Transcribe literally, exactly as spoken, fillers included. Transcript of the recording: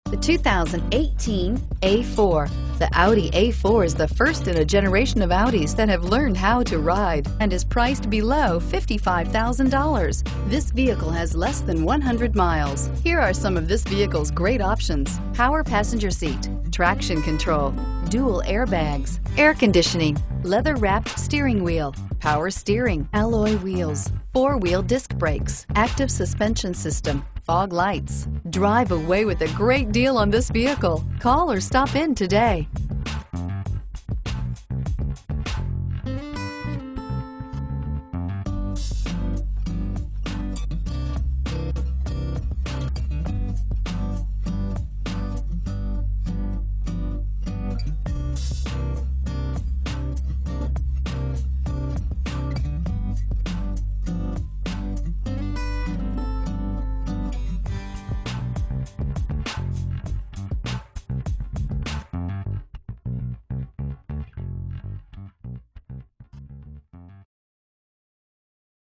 The two thousand eighteen A four. The Audi A four is the first in a generation of Audis that have learned how to ride and is priced below fifty-five thousand dollars. This vehicle has less than one hundred miles. Here are some of this vehicle's great options: power passenger seat, traction control, dual airbags, air conditioning, leather-wrapped steering wheel, power steering, alloy wheels, four-wheel disc brakes, active suspension system, fog lights. Drive away with a great deal on this vehicle. Call or stop in today.